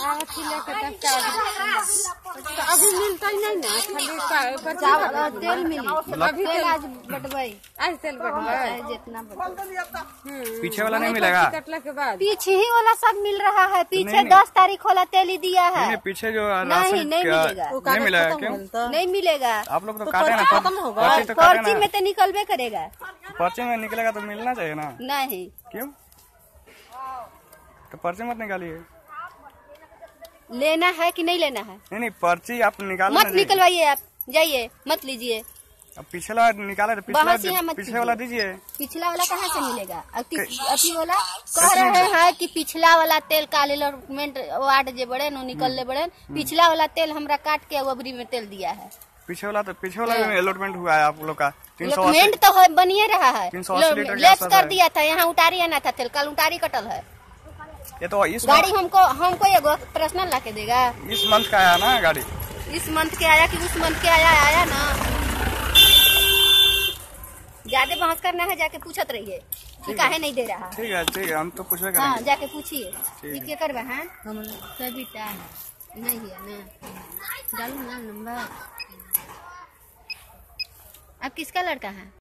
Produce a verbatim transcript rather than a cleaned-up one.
तो अभी मिलता ही नहीं ना, खाली चावल तेल मिली। अभी तेल आज बटवाई, आज तेल बटवाई जितना पीछे वाला नहीं मिलेगा। कटला के बाद पीछे ही वाला सब मिल रहा है। पीछे नहीं, दस तारीख वाला तेल ही दिया है। नहीं, पीछे जो नहीं नहीं मिलेगा, नहीं मिलेगा। क्यों नहीं मिलेगा? आप लोग तो काटे ना, पर्ची तो पर्ची में तो निकलबे करेगा। पर्ची में निकलेगा तो मिलना चाहिए ना। नहीं क्यों? तो पर्ची मत निकालिए। लेना है कि नहीं लेना है? नहीं नहीं, पर्ची आप निकालो मत निकलवाइए, आप जाइए, मत लीजिए। अब पिछला निकाला तो पिछला पिछले वाला दीजिए। पिछला वाला कहाँ से मिलेगा? अभी वाला कह रहे हैं कि पिछला वाला तेल का अलॉटमेंट वार्ड जे बड़े नो निकलने बड़े, पिछला वाला तेल हमरा काट के अबरी में तेल दिया है। पीछे वाला तो पीछे वाला में अलॉटमेंट हुआ है आप लोग का। अलॉटमेंट तो बनिए रहा है, लेस कर दिया था। यहाँ उतारी आना था तेल, कल उतारी कटल है। ये तो इस गाड़ी हमको हमको एगो पर्सनल ला के देगा। इस मंथ का आया ना गाड़ी? इस मंथ के आया कि उस मंथ के आया? आया ना। ज्यादा बहस करना है, जाके पूछत रहिए कि काहे नहीं दे रहा। ठीक है ठीक है, हम तो पूछे हाँ, जाके पूछिए क्या करवा है। हम सभी नहीं है ना, डालू ना नंबर। आप किसका लड़का है?